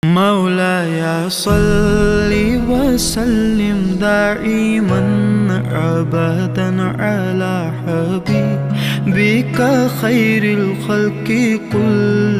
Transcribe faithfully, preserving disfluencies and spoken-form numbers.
مولاي صل وسلم دائما أبدا على حبيبك خير الخلق كلهم.